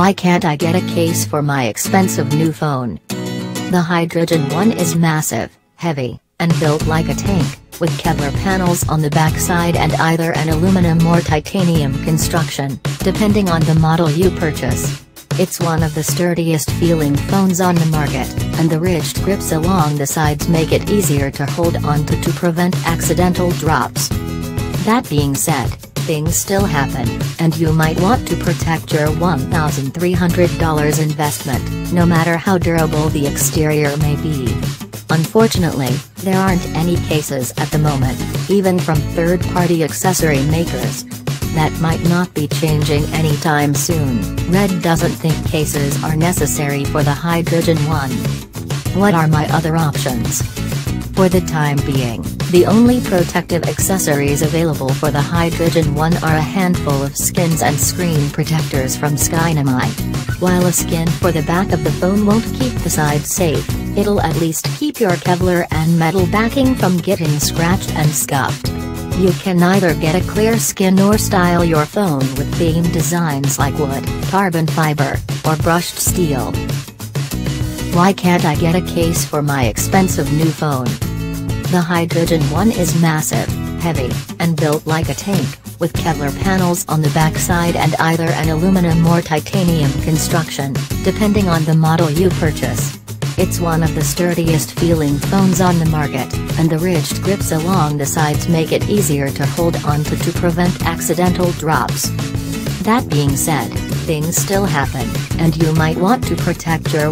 Why can't I get a case for my expensive new phone? The Hydrogen One is massive, heavy, and built like a tank, with Kevlar panels on the backside and either an aluminum or titanium construction, depending on the model you purchase. It's one of the sturdiest feeling phones on the market, and the ridged grips along the sides make it easier to hold onto to prevent accidental drops. That being said, things still happen, and you might want to protect your $1,300 investment, no matter how durable the exterior may be. Unfortunately, there aren't any cases at the moment, even from third-party accessory makers. That might not be changing anytime soon. Red doesn't think cases are necessary for the Hydrogen One. What are my other options? For the time being, the only protective accessories available for the Hydrogen One are a handful of skins and screen protectors from Skinomi. While a skin for the back of the phone won't keep the sides safe, it'll at least keep your Kevlar and metal backing from getting scratched and scuffed. You can either get a clear skin or style your phone with theme designs like wood, carbon fiber, or brushed steel. Why can't I get a case for my expensive new phone? The Hydrogen One is massive, heavy, and built like a tank, with Kevlar panels on the backside and either an aluminum or titanium construction, depending on the model you purchase. It's one of the sturdiest feeling phones on the market, and the ridged grips along the sides make it easier to hold onto to prevent accidental drops. That being said, things still happen, and you might want to protect your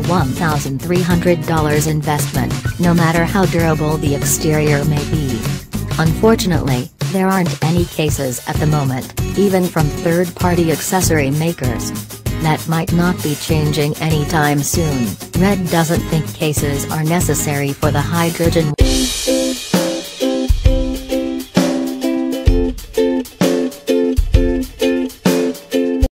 $1,300 investment, no matter how durable the exterior may be. Unfortunately, there aren't any cases at the moment, even from third-party accessory makers. That might not be changing anytime soon. Red doesn't think cases are necessary for the Hydrogen.